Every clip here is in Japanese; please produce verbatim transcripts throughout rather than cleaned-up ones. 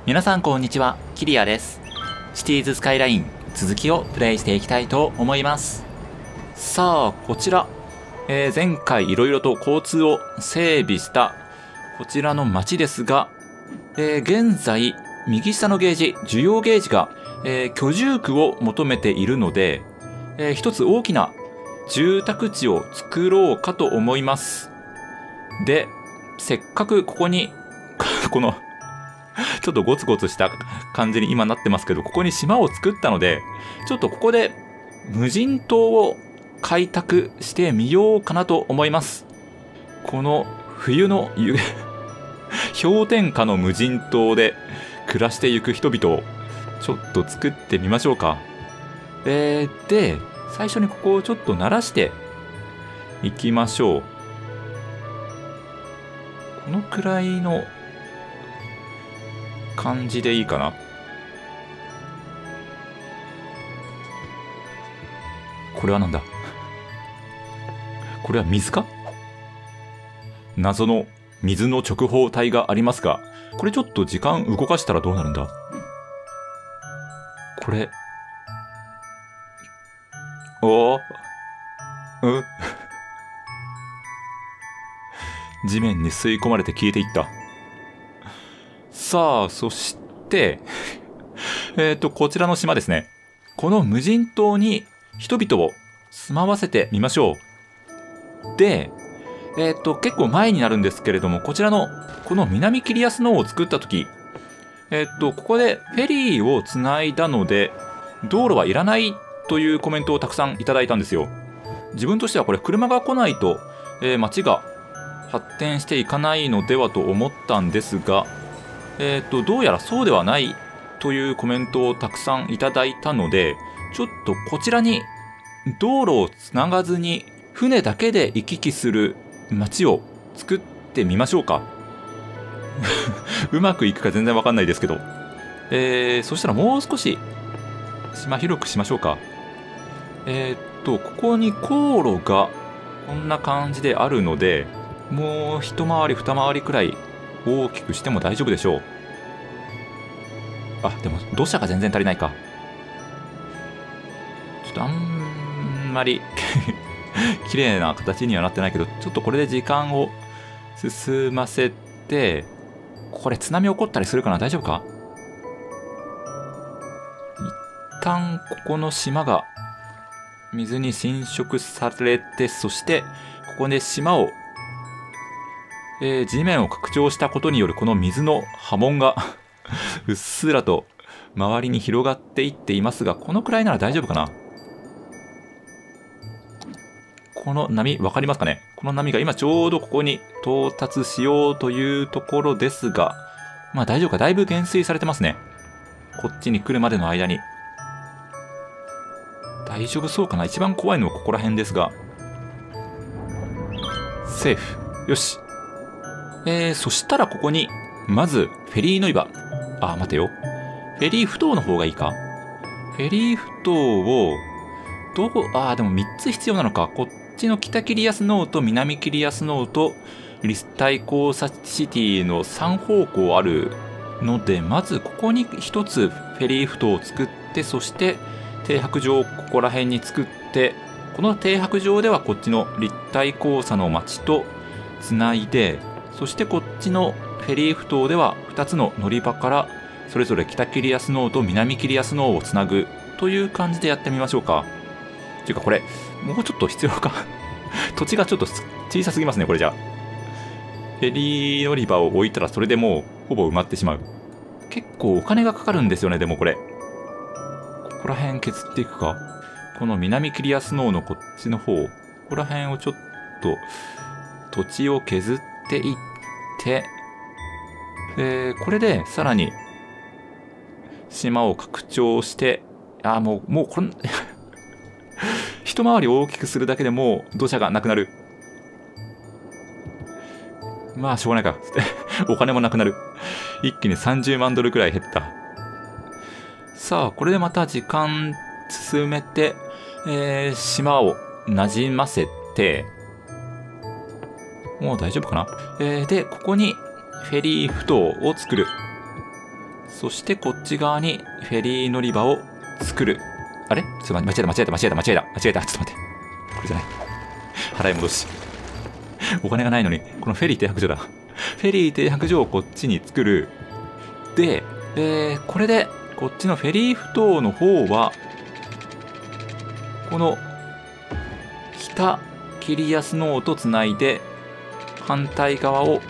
皆さんこんにちは、キリアです。シティーズスカイライン続きをプレイしていきたいと思います。さあ、こちら、えー、前回いろいろと交通を整備したこちらの街ですが、えー、現在右下のゲージ、需要ゲージが、えー、居住区を求めているので、えー、一つ大きな住宅地を作ろうかと思います。で、せっかくここにこのちょっとゴツゴツした感じに今なってますけど、ここに島を作ったので、ちょっとここで無人島を開拓してみようかなと思います。この冬の氷点下の無人島で暮らしていく人々をちょっと作ってみましょうか。えー、で、最初にここをちょっと慣らしていきましょう。このくらいの感じでいいかな。これはなんだ？これは水か？謎の水の直方体がありますが、これちょっと時間動かしたらどうなるんだ？これ、おー、うん地面に吸い込まれて消えていった。さあ、そして、えっと、こちらの島ですね。この無人島に人々を住まわせてみましょう。で、えっと、結構前になるんですけれども、こちらの、この南キリアスノーを作ったとき、えっと、ここでフェリーをつないだので、道路はいらないというコメントをたくさんいただいたんですよ。自分としてはこれ車が来ないと、えー、街が発展していかないのではと思ったんですが、えっと、どうやらそうではないというコメントをたくさんいただいたので、ちょっとこちらに道路をつながずに船だけで行き来する街を作ってみましょうか。うまくいくか全然わかんないですけど。えー、そしたらもう少し島広くしましょうか。えー、っと、ここに航路がこんな感じであるので、もう一回り二回りくらい大きくしても大丈夫でしょう。あ、でも土砂が全然足りないか。ちょっとあんまり綺麗な形にはなってないけど、ちょっとこれで時間を進ませて、これ津波起こったりするかな？大丈夫か？一旦ここの島が水に浸食されて、そしてここで島を、えー、地面を拡張したことによるこの水の波紋がうっすらと周りに広がっていっていますが、このくらいなら大丈夫かな？この波、わかりますかね？この波が今ちょうどここに到達しようというところですが、まあ大丈夫か？だいぶ減衰されてますね。こっちに来るまでの間に。大丈夫そうかな？一番怖いのはここら辺ですが。セーフ。よし。えー、そしたらここに、まず、フェリー乗り場。あ、待てよ。フェリー埠頭の方がいいか？フェリー埠頭を、どこ、あー、でもみっつ必要なのか。こっちの北キリアスノーと南キリアスノーと、立体交差シティのさん方向あるので、まずここにひとつフェリー埠頭を作って、そして停泊場をここら辺に作って、この停泊場ではこっちの立体交差の町とつないで、そしてこっちのフェリー埠頭ではふたつの乗り場からそれぞれ北キリアスノーと南キリアスノーをつなぐという感じでやってみましょうか。っていうかこれもうちょっと必要か土地がちょっと小さすぎますね、これじゃあ。フェリー乗り場を置いたらそれでもうほぼ埋まってしまう。結構お金がかかるんですよね。でもこれここら辺削っていくか。この南キリアスノーのこっちの方、ここら辺をちょっと土地を削っていって、えー、これでさらに島を拡張して、あーもうもうこれ一回り大きくするだけでもう土砂がなくなる。まあしょうがないかお金もなくなる。一気にさんじゅうまんドルくらい減った。さあこれでまた時間進めて、えー、島をなじませて、もう大丈夫かな？えー、でここにフェリー埠頭を作る。 そしてこっち側にフェリー乗り場を作る。あれちょっと待って、間違えた、間違えた、間違えた、間違えた。ちょっと待って。これじゃない。払い戻し。お金がないのに、このフェリー停泊所だ。フェリー停泊所をこっちに作る。で、えー、これで、こっちのフェリー埠頭の方は、この、北キリアスノーとつないで、反対側を、ん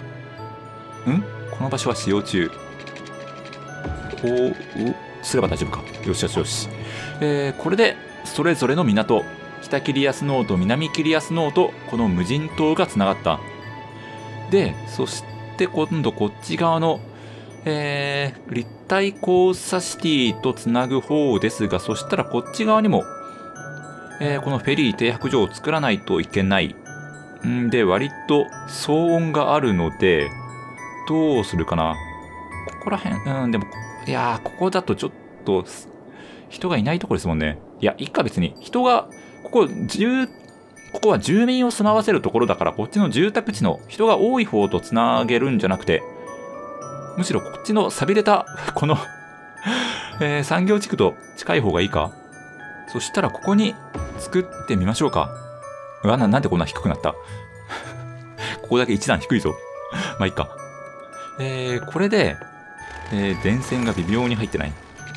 この場所は使用中。こう、すれば大丈夫か。よしよしよし。えー、これで、それぞれの港、北キリアスノーと南キリアスノーと、この無人島がつながった。で、そして今度こっち側の、えー、立体交差シティとつなぐ方ですが、そしたらこっち側にも、えー、このフェリー停泊所を作らないといけない。んで、割と騒音があるので、どうするかな。ここら辺、うん、でも、いやー、ここだとちょっと、人がいないところですもんね。いや、いっか別に。人が、ここ、住、ここは住民を住まわせるところだから、こっちの住宅地の人が多い方とつなげるんじゃなくて、むしろこっちの錆びれた、このえー、産業地区と近い方がいいか。そしたらここに作ってみましょうか。うわ、な、なんでこんな低くなったここだけ一段低いぞ。まあいいか。えー、これで、えー、電線が微妙に入ってない。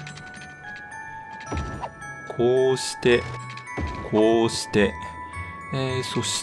こうして、こうして、えー、そして、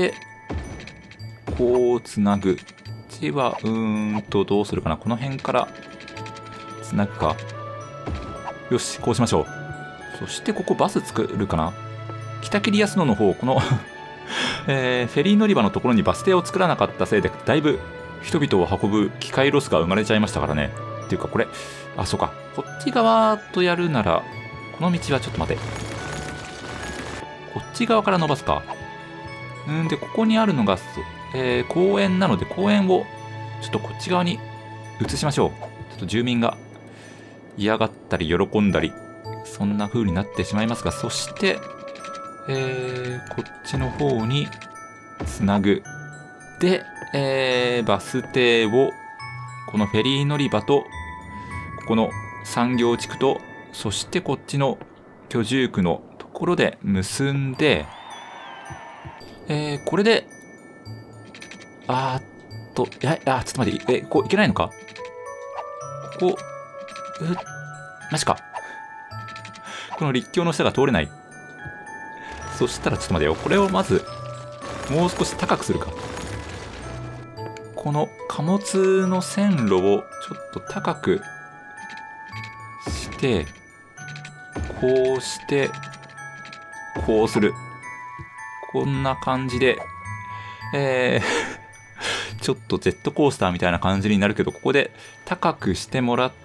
こうつなぐ。では、うーんと、どうするかな。この辺からつなぐか。よし、こうしましょう。そして、ここバス作るかな。北キリアスノの方、この、えー、フェリー乗り場のところにバス停を作らなかったせいで、だいぶ人々を運ぶ機械ロスが生まれちゃいましたからね。っていうか、これ、あ、そうか。こっち側とやるなら、この道はちょっと待て。こっち側から伸ばすか。うんで、ここにあるのが、えー、公園なので、公園をちょっとこっち側に移しましょう。ちょっと住民が嫌がったり喜んだり、そんな風になってしまいますが、そして、えー、こっちの方につなぐ。で、えー、バス停を、このフェリー乗り場と、ここの産業地区と、そしてこっちの居住区のところで結んで、えー、これで、あーっと、いや、あ、ちょっと待って、え、こういけないのか。ここ、う、マジか。この陸橋の下が通れない。そしたらちょっと待てよ。これをまず、もう少し高くするか。この貨物の線路をちょっと高くして、こうして、こうする。こんな感じで、えー、ちょっとジェットコースターみたいな感じになるけど、ここで高くしてもらって、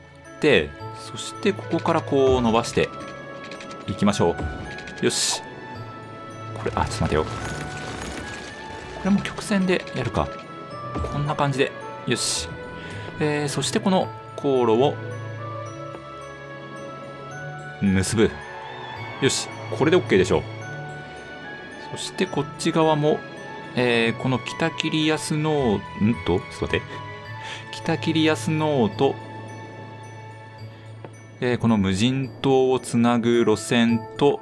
そしてここからこう伸ばしていきましょう。よし。これ、あ、ちょっと待てよ。これも曲線でやるか。こんな感じで。よし。えー、そしてこの航路を結ぶ。よし。これで OK でしょう。そしてこっち側も、えー、この北キリアスノー、んと、ちょっと待って。北キリアスノーと、えー、この無人島をつなぐ路線と、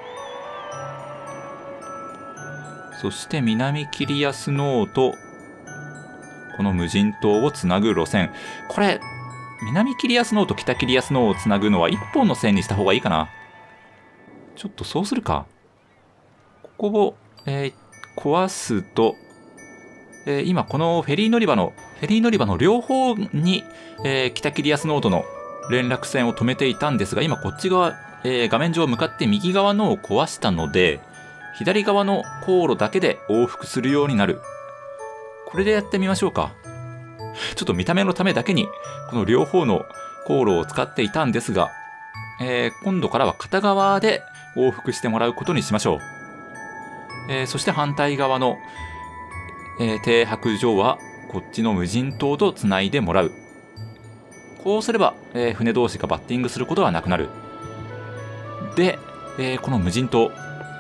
そして南キリアスノーと、この無人島をつなぐ路線。これ、南キリアスノーと北キリアスノーをつなぐのは一本の線にした方がいいかな。ちょっとそうするか。ここを、えー、壊すと、えー、今このフェリー乗り場の、フェリー乗り場の両方に、えー、北キリアスノーとの連絡線を止めていたんですが、今こっち側、えー、画面上向かって右側のを壊したので、左側の航路だけで往復するようになる。これでやってみましょうか。ちょっと見た目のためだけに、この両方の航路を使っていたんですが、えー、今度からは片側で往復してもらうことにしましょう。えー、そして反対側の、えー、停泊所はこっちの無人島とつないでもらう。こうすれば、えー、船同士がバッティングすることはなくなる。で、えー、この無人島。こ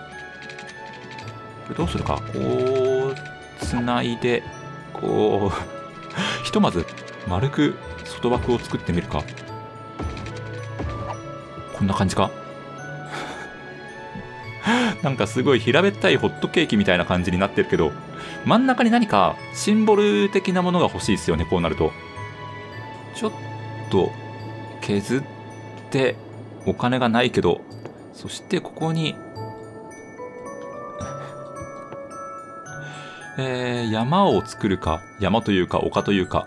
れどうするか。こう、つないで、こう、ひとまず丸く外枠を作ってみるか。こんな感じか。なんかすごい平べったいホットケーキみたいな感じになってるけど、真ん中に何かシンボル的なものが欲しいですよね、こうなると。ちょっと削ってお金がないけど、そしてここにえー、山を作るか、山というか丘というか。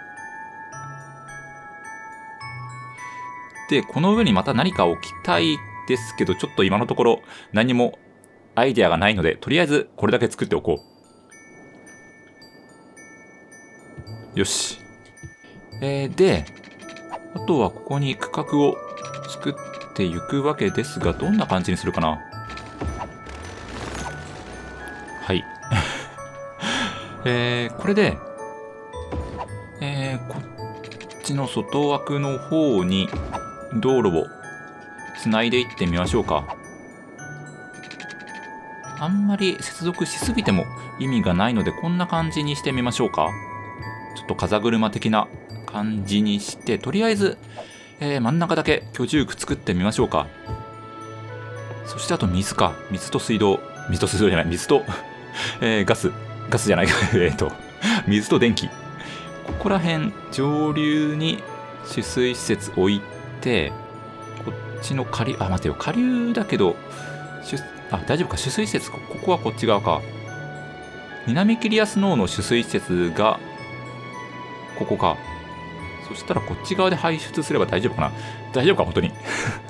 で、この上にまた何か置きたいですけど、ちょっと今のところ何もアイデアがないので、とりあえずこれだけ作っておこう。よし。えー、で、あとはここに区画を作っていくわけですが、どんな感じにするかな。はい。えー、これで、えー、こっちの外枠の方に道路をつないでいってみましょうか。あんまり接続しすぎても意味がないので、こんな感じにしてみましょうか。ちょっと風車的な感じにして、とりあえず、えー、真ん中だけ居住区作ってみましょうか。そしてあと水か。水と水道。水と水道じゃない。水と、えー、ガス。ガスじゃないか。えっと、水と電気。ここら辺、上流に取水施設置いて、こっちの下流、あ、待てよ。下流だけど、あ、大丈夫か。取水施設、ここはこっち側か。南キリアスノーの取水施設が、ここか。そしたらこっち側で排出すれば大丈夫かな。大丈夫か、本当に。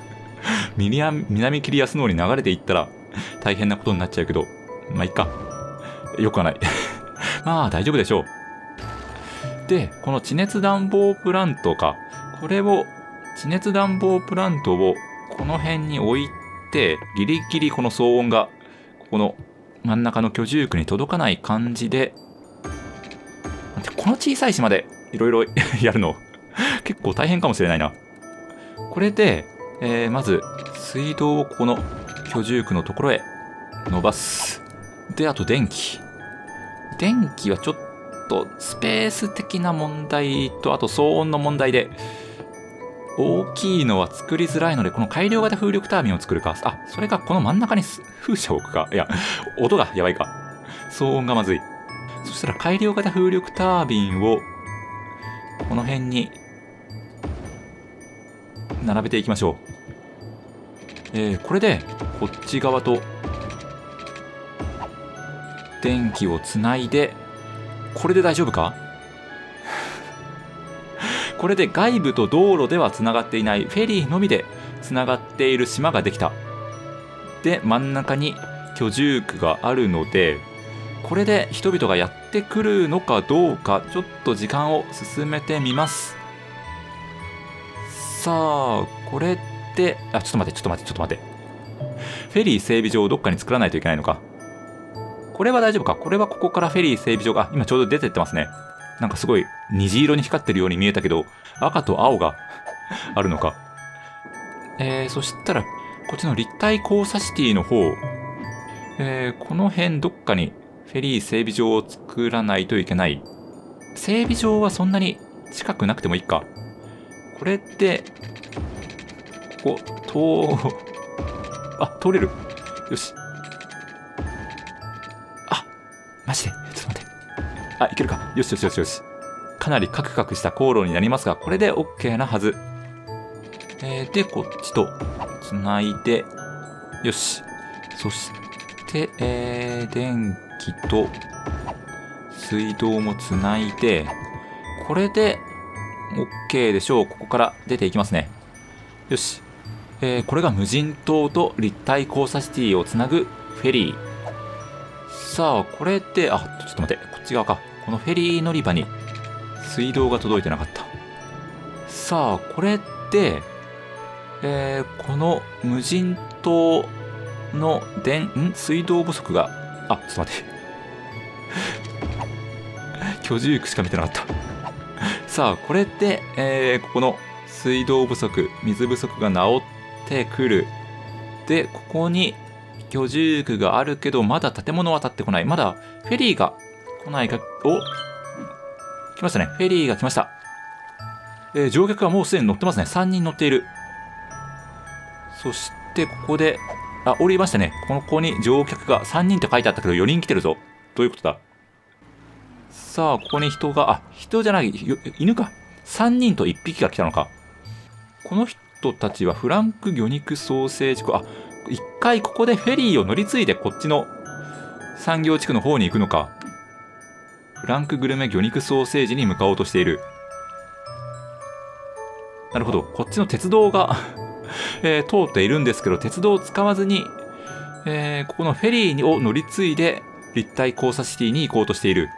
南キリアスノーに流れていったら大変なことになっちゃうけど、まあいっか。よくはない。まあ大丈夫でしょう。で、この地熱暖房プラントか。これを、地熱暖房プラントをこの辺に置いて、ギリギリこの騒音が、ここの真ん中の居住区に届かない感じで、この小さい島でいろいろやるの、結構大変かもしれないな。これで、えー、まず、水道をここの居住区のところへ伸ばす。で、あと電気。電気はちょっとスペース的な問題と、あと騒音の問題で、大きいのは作りづらいので、この改良型風力タービンを作るか。あ、それかこの真ん中に風車を置くか。いや、音がやばいか。騒音がまずい。そしたら改良型風力タービンを、この辺に、並べていきましょう。えー、これで、こっち側と、電気をつないで、これで大丈夫か？これで外部と道路ではつながっていないフェリーのみでつながっている島ができた。で、真ん中に居住区があるので、これで人々がやってくるのかどうか、ちょっと時間を進めてみます。さあ、これって、あ、ちょっと待って、ちょっと待って、ちょっと待って。フェリー整備場をどっかに作らないといけないのか。これは大丈夫か。これはここからフェリー整備場が、今ちょうど出てってますね。なんかすごい虹色に光ってるように見えたけど、赤と青があるのか。えー、そしたら、こっちの立体交差シティの方、えー、この辺どっかにフェリー整備場を作らないといけない。整備場はそんなに近くなくてもいいか。これって、ここ、通、あ、通れる。よし。あ、マジでちょっと待って。あ、いけるか。よしよしよしよし。かなりカクカクした航路になりますが、これで OK なはず。えー、で、こっちとつないで、よし。そして、えー、電気と水道もつないで、これで OK でしょう。ここから出ていきますね。よし。えー、これが無人島と立体交差シティをつなぐフェリー。さあ、これで、あ、ちょっと待って、こっち側か。このフェリー乗り場に水道が届いてなかった。さあ、これで、えー、この無人島の電、ん水道不足が、あ、ちょっと待って。居住区しか見てなかった。さあ、これで、えー、ここの水道不足、水不足が治ってくる。で、ここに居住区があるけど、まだ建物は建ってこない。まだフェリーが来ないか、お、来ましたね。フェリーが来ました。 えー、乗客がもうすでに乗ってますね。さんにん乗っている。そして、ここで、あ、降りましたね。ここに乗客がさんにんって書いてあったけど、よにん来てるぞ。どういうことだ？さあ、ここに人が、あ、人じゃない、犬か。さんにんといっぴきが来たのか。この人たちはフランク魚肉ソーセージ、あ、一回ここでフェリーを乗り継いでこっちの産業地区の方に行くのか。フランクグルメ魚肉ソーセージに向かおうとしている。なるほど。こっちの鉄道が、えー、通っているんですけど、鉄道を使わずに、えー、ここのフェリーを乗り継いで立体交差シティに行こうとしている。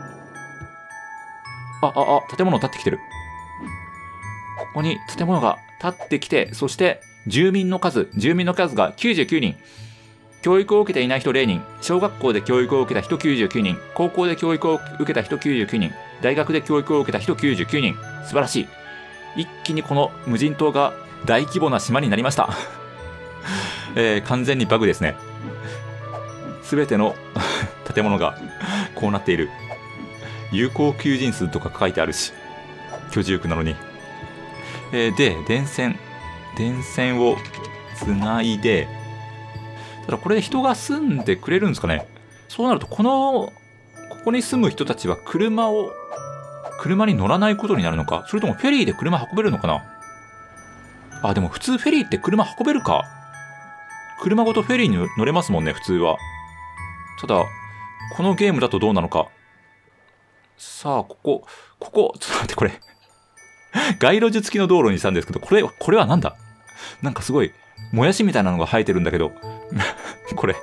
あ、あ、あ、建物建ってきてる。ここに建物が建ってきて、そして住民の数、住民の数がきゅうじゅうきゅうにん。教育を受けていない人れいにん。小学校で教育を受けた人きゅうじゅうきゅうにん。高校で教育を受けた人きゅうじゅうきゅうにん。大学で教育を受けた人きゅうじゅうきゅうにん。素晴らしい。一気にこの無人島が大規模な島になりました。えー、完全にバグですね。すべての建物がこうなっている。有効求人数とか書いてあるし、居住区なのに。えー、で、電線、電線をつないで、ただこれで人が住んでくれるんですかね。そうなると、この、ここに住む人たちは車を、車に乗らないことになるのか、それともフェリーで車運べるのかな。あ、でも普通フェリーって車運べるか。車ごとフェリーに乗れますもんね、普通は。ただ、このゲームだとどうなのか。さあ、ここ、ここ、ちょっと待って、これ。街路樹付きの道路にしたんですけど、これ、これはなんだ？なんかすごい、もやしみたいなのが生えてるんだけど、これ。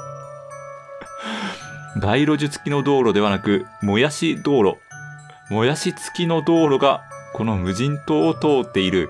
街路樹付きの道路ではなく、もやし道路。もやし付きの道路が、この無人島を通っている。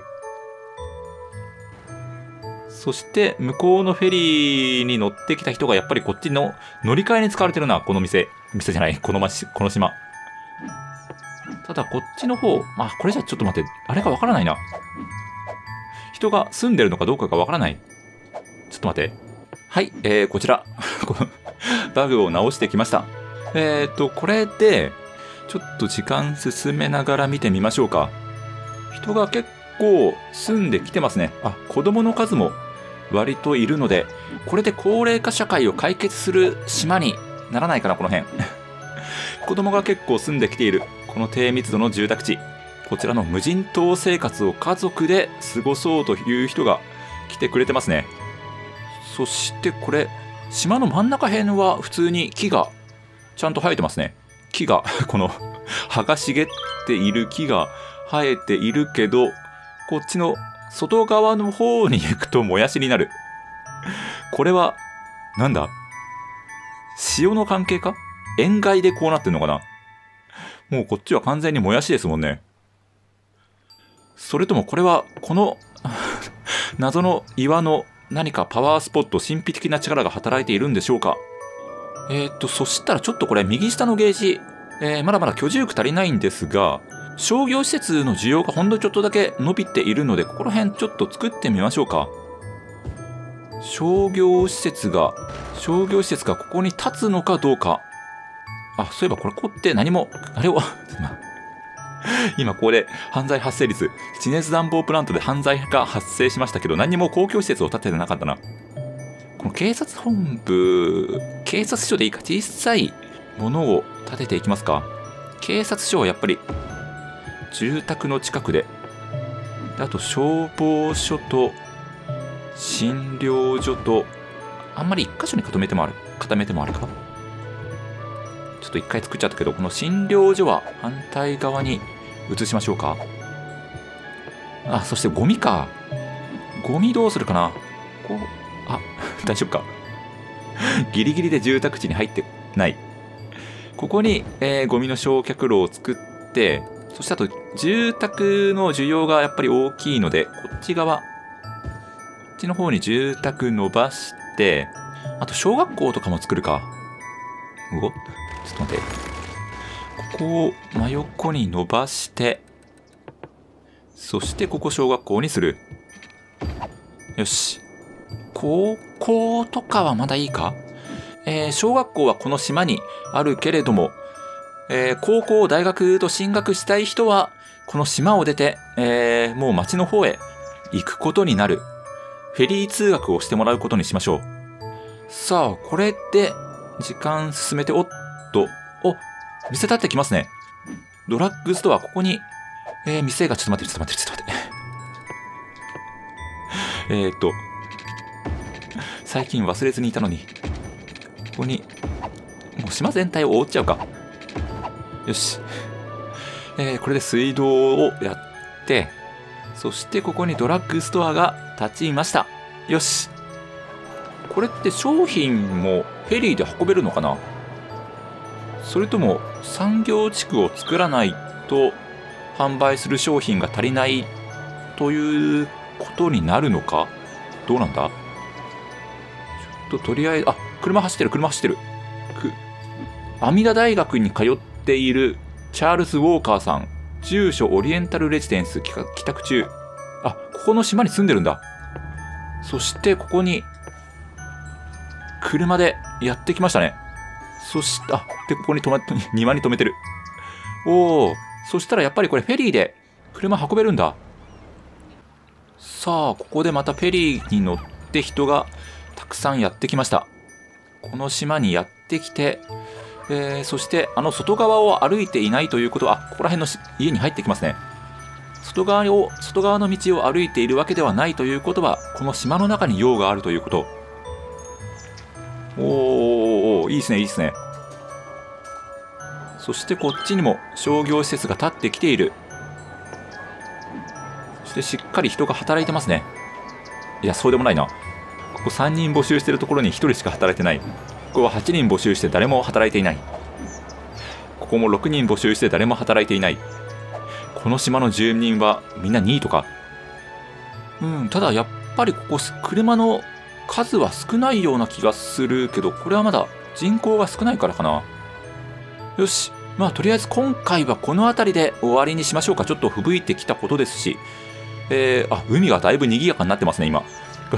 そして、向こうのフェリーに乗ってきた人が、やっぱりこっちの乗り換えに使われてるな、この店。店じゃない、この町、この島。ただ、こっちの方、まあ、これじゃちょっと待って、あれがわからないな。人が住んでるのかどうかがわからない。ちょっと待って。はい、えー、こちら。このバグを直してきました。えーと、これで、ちょっと時間進めながら見てみましょうか。人が結構住んできてますね。あ、子供の数も割といるので、これで高齢化社会を解決する島にならないかな、この辺。子供が結構住んできている、この低密度の住宅地。こちらの無人島生活を家族で過ごそうという人が来てくれてますね。そしてこれ、島の真ん中辺は普通に木がちゃんと生えてますね。木が、この葉が茂っている木が生えているけど、こっちの外側の方に行くともやしになる。これは、なんだ？潮の関係か？塩害でこうなってんのかな？もうこっちは完全にもやしですもんね。それともこれは、この謎の岩の何かパワースポット、神秘的な力が働いているんでしょうか。えーっと、そしたらちょっとこれ右下のゲージ、えー、まだまだ居住区足りないんですが、商業施設の需要がほんのちょっとだけ伸びているので、ここら辺ちょっと作ってみましょうか。商業施設が、商業施設がここに立つのかどうか。あ、そういえばこれこうって何も、あれを、今ここで犯罪発生率、地熱暖房プラントで犯罪が発生しましたけど、何も公共施設を建ててなかったな。この警察本部、警察署でいいか、小さいものを建てていきますか。警察署はやっぱり、住宅の近くで。であと消防署と、診療所と、あんまり一箇所に固めてもある、固めてもあるか。ちょっと一回作っちゃったけど、この診療所は反対側に移しましょうか。あ、そしてゴミか。ゴミどうするかな。こう、あ、大丈夫か。ギリギリで住宅地に入ってない。ここに、えー、ゴミの焼却炉を作って、そしてあと、住宅の需要がやっぱり大きいので、こっち側、こっちの方に住宅伸ばして、あと小学校とかも作るか。うお、ちょっと待って。ここを真横に伸ばして、そしてここ小学校にする。よし。高校とかはまだいいか？えー、小学校はこの島にあるけれども、えー、高校、大学と進学したい人はこの島を出て、えー、もう町の方へ行くことになる。フェリー通学をしてもらうことにしましょう。さあ、これで、時間進めて、おっと、お、店立ってきますね。ドラッグストア、ここに、えー、店が、ちょっと待って、ちょっと待って、ちょっと待って。えーっと、最近忘れずにいたのに、ここに、もう島全体を覆っちゃうか。よし。えー、これで水道をやって、そしてここにドラッグストアが立ちました。よし。これって商品もフェリーで運べるのかな？それとも産業地区を作らないと販売する商品が足りないということになるのか？どうなんだ？ちょっととりあえず、あ、車走ってる、車走ってる。く、阿弥陀大学に通っているチャールズ・ウォーカーさん。住所オリエンタルレジデンス帰宅中。あ、ここの島に住んでるんだ。そしてここに、車でやってきましたね。そして、あ、で、ここに止まって、庭に止めてる。おー、そしたらやっぱりこれフェリーで車運べるんだ。さあ、ここでまたフェリーに乗って人がたくさんやってきました。この島にやってきて、えー、そしてあの外側を歩いていないということは、あ、ここら辺の家に入ってきますね。外側を、外側の道を歩いているわけではないということは、この島の中に用があるということ。おーおーおー、いいですね、いいですね。そしてこっちにも商業施設が建ってきている。そしてしっかり人が働いてますね。いや、そうでもないな。ここさんにん募集してるところにひとりしか働いてない。ここははちにん募集して誰も働いていない。ここもろくにん募集して誰も働いていない。この島の住人はみんなニートか。うん、ただやっぱりここ車の数は少ないような気がするけど、これはまだ人口が少ないからかな。よし。まあとりあえず今回はこの辺りで終わりにしましょうか。ちょっと吹雪いてきたことですし。えー、あ、海がだいぶ賑やかになってますね、今。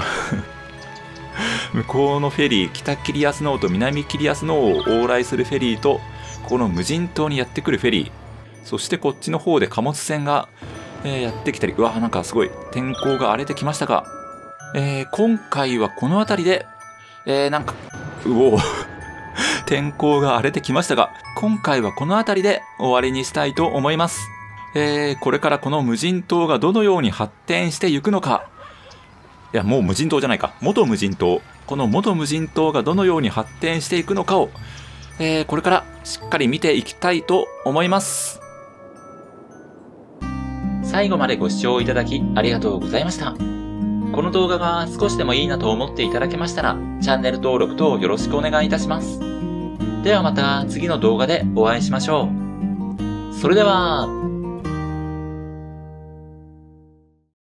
向こうのフェリー、北キリアスノーと南キリアスノーを往来するフェリーと、この無人島にやってくるフェリー、そしてこっちの方で貨物船が、えー、やってきたり、うわ、なんかすごい天候が荒れてきましたが、えー、今回はこの辺りで、えー、なんか、うお天候が荒れてきましたが、今回はこの辺りで終わりにしたいと思います。えー、これからこの無人島がどのように発展していくのか、いや、もう無人島じゃないか。元無人島。この元無人島がどのように発展していくのかを、えー、これからしっかり見ていきたいと思います。最後までご視聴いただきありがとうございました。この動画が少しでもいいなと思っていただけましたら、チャンネル登録等よろしくお願いいたします。ではまた次の動画でお会いしましょう。それでは、